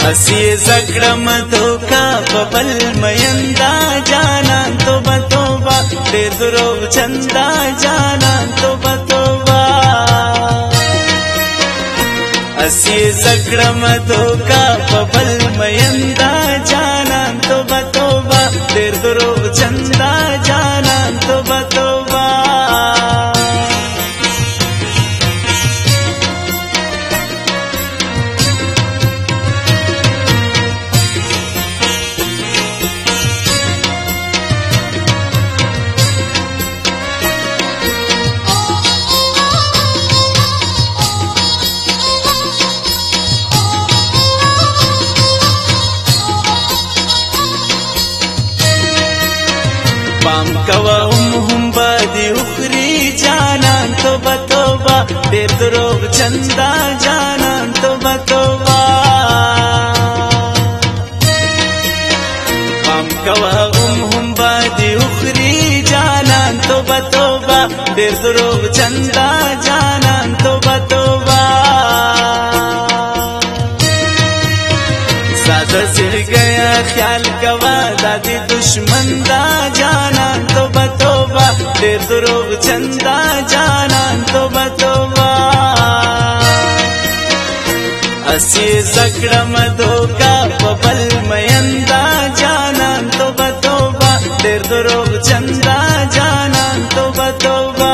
اسی زکړم دوکا ببل میندا جانان توبه توبه ډېر دروغ چندا جانان توبه توبه اسی زکړم دوکا ببل میندا جانان توبه توبه ډېر دروغ چندا جانان توبه توبه پام کوا هم بادی اخری جانان توبه توبه ډېر دروغ چندا جانان توبه توبه پام کوا هم بادی اخری جانان توبه توبه ډېر دروغ چندا جانان توبه توبه ساده سر گیا خیال کوا دادی دشمن دا جانان توبه توبه ډېر دروغ چندا جانان توبه توبه اسی زکړم دوکا ببل میندا جانان توبه توبه ډېر دروغ چندا جانان توبه توبه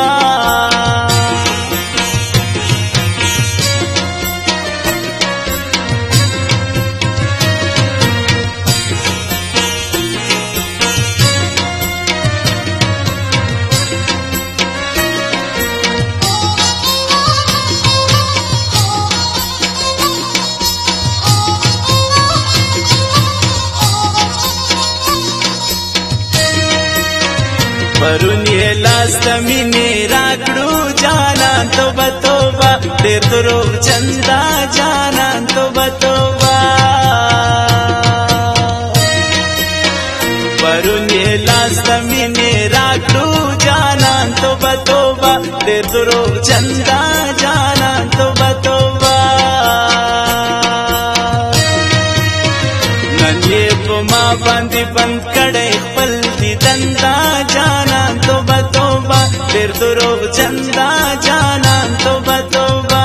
پرون یې لاس ته مینې راکړو جانان توبه توبه ډېر دروغ چندا جانان توبه توبه پرون یې لاس ته مینې راکړو جانان توبه توبه ډېر دروغ چندا جانان توبه توبه نن یې په ما باندې بند کړی خپل دیدندا جانان توبه توبه ډېر دروغ چندا جانان توبه توبه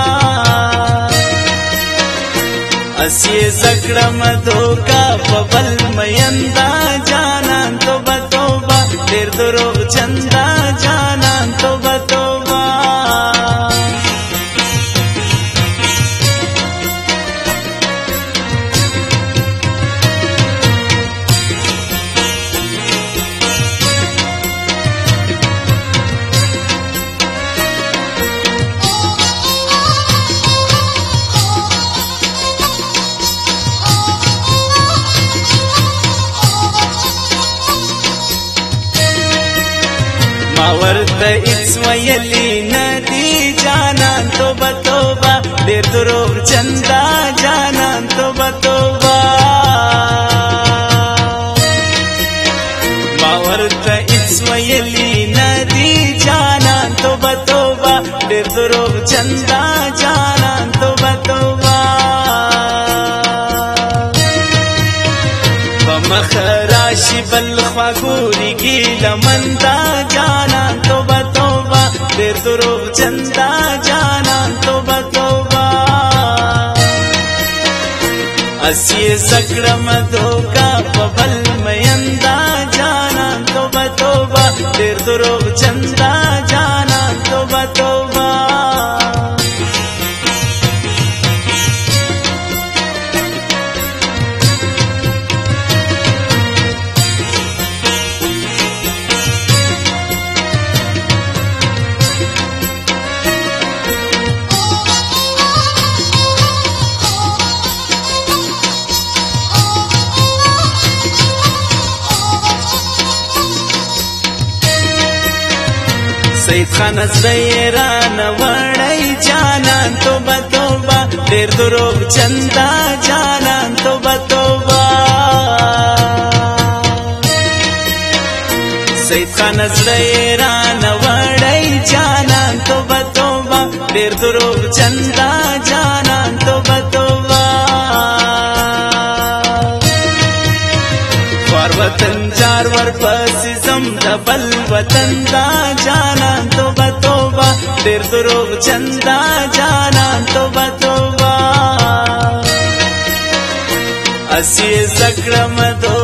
اسی زکړم دوکا ببل میندا جانان توبه توبه ډېر دروغ چندا جانان توبه توبه ما ورته هیڅ ویلي نه دي جانان توبه توبه ډېر دروغ چندا جانان توبه توبه ما ورته هیڅ ویلي نه دي جانان توبه توبه ډېر دروغ چندا جانان توبه توبه په مخ راشي بل خوا ګوري ګیله مندا جانان توبه توبه ډېر دروغ چندا جانان توبه توبه اسی زکړم دوکا ببل میندا جانان توبه توبه ډېر دروغ چندا جانان توبه توبه سید خان زیران وړی جانان توبه توبه ډېر دروغ چندا جانان توبه توبه سید خان زیران وړی جانان توبه توبه ډېر دروغ چندا جانان توبه توبه وطن جار ورپسې زم د بل وطن دا جانان توبه توبه ډېر دروغ چندا جانان توبه توبه اسی زکړم